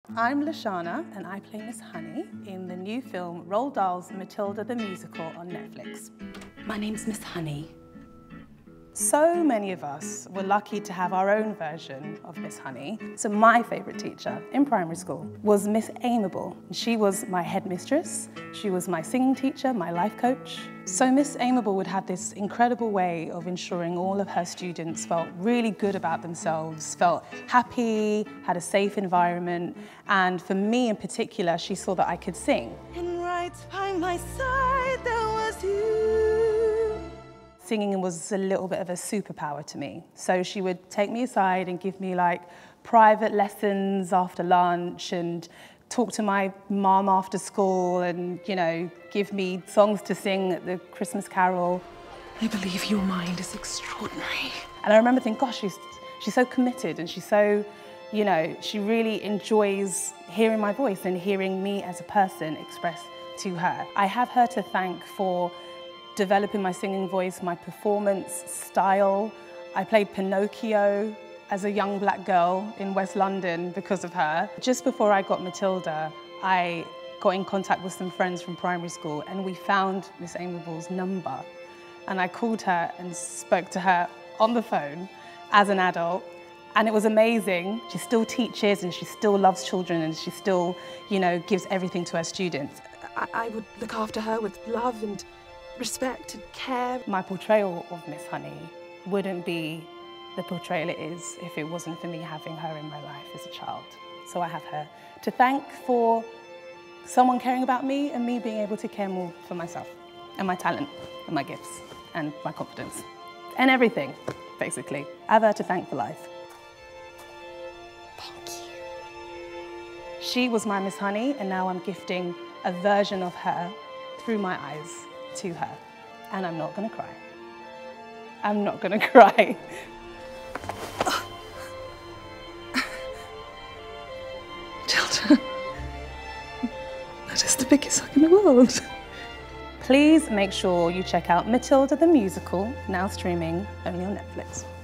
I'm Lashana and I play Miss Honey in the new film Roald Dahl's Matilda the Musical on Netflix. My name's Miss Honey. So many of us were lucky to have our own version of Miss Honey. So my favourite teacher in primary school was Miss Amiable. She was my headmistress, she was my singing teacher, my life coach. So Miss Amiable would have this incredible way of ensuring all of her students felt really good about themselves, felt happy, had a safe environment. And for me in particular, she saw that I could sing. And right by my side there was you. Singing was a little bit of a superpower to me. So she would take me aside and give me like private lessons after lunch and talk to my mum after school and, you know, give me songs to sing at the Christmas Carol. I believe your mind is extraordinary. And I remember thinking, gosh, she's so committed and she's so, you know, she really enjoys hearing my voice and hearing me as a person express to her. I have her to thank for developing my singing voice, my performance style. I played Pinocchio as a young black girl in West London because of her. Just before I got Matilda, I got in contact with some friends from primary school and we found Miss Amiable's number. And I called her and spoke to her on the phone as an adult. And it was amazing. She still teaches and she still loves children and she still, you know, gives everything to her students. I would look after her with love and respect and care. My portrayal of Miss Honey wouldn't be the portrayal it is if it wasn't for me having her in my life as a child. So I have her to thank for someone caring about me and me being able to care more for myself and my talent and my gifts and my confidence and everything, basically. I have her to thank for life. Thank you. She was my Miss Honey and now I'm gifting a version of her through my eyes to her. And I'm not gonna cry. I'm not gonna cry. Matilda, that is the biggest hug in the world. Please make sure you check out Matilda the Musical, now streaming only on Netflix.